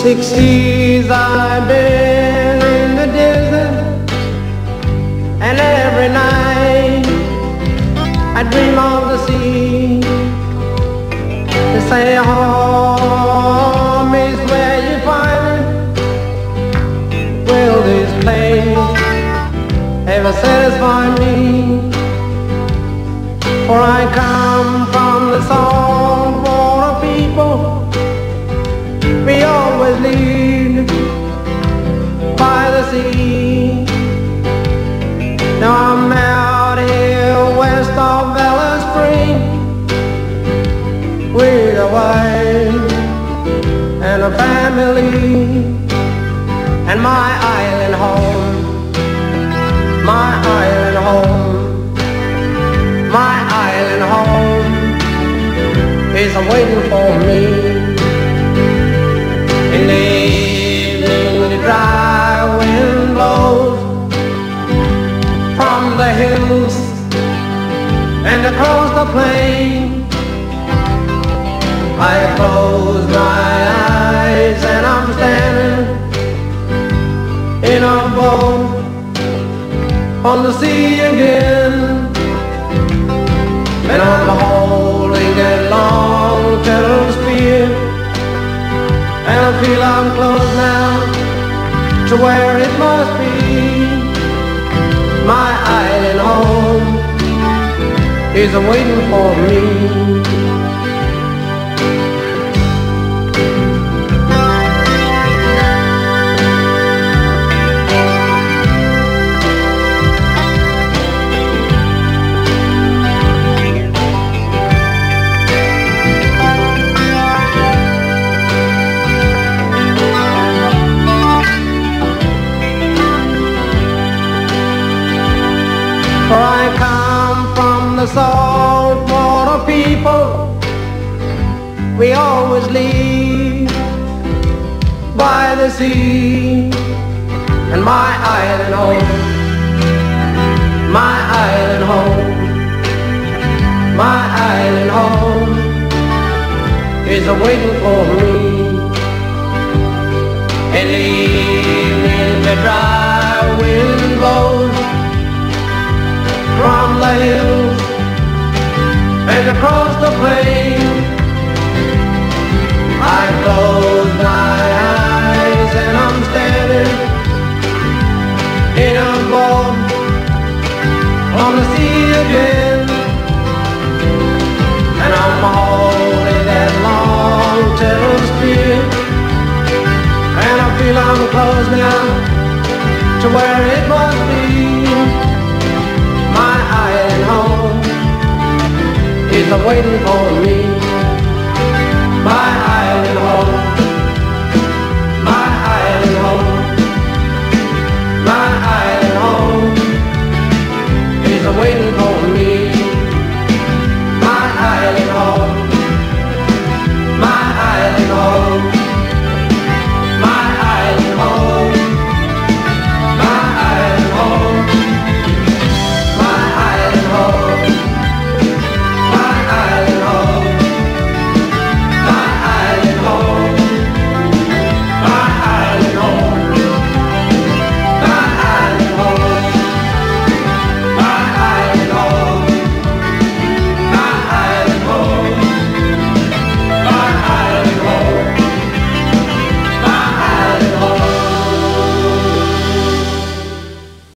60s I've been in the desert, and every night I dream of the sea. They say home is where you find it. Will this place ever satisfy me? For I come from the salt water people. We always live by the sea. Now I'm out here west of Valley Spring with a wife and a family, and my island home, my island home, my island home is waiting for me. In the evening the dry wind blows from the hills and across the plain. I close my eyes and I'm standing in a boat on the sea again, and I'm holding that long turtle spear, and I feel I'm close now to where it must be. My island home is waiting for me. For I come from the salt water people. We always live by the sea. And my island home, my island home, my island home is waiting for me. In the evening the dry wind blows from the hills and across the plain. I close my eyes and I'm standing in a boat on the sea again, and I'm holding that long turtle spear, and I feel I'm close now to where it must be. My island home is waiting for me. My island home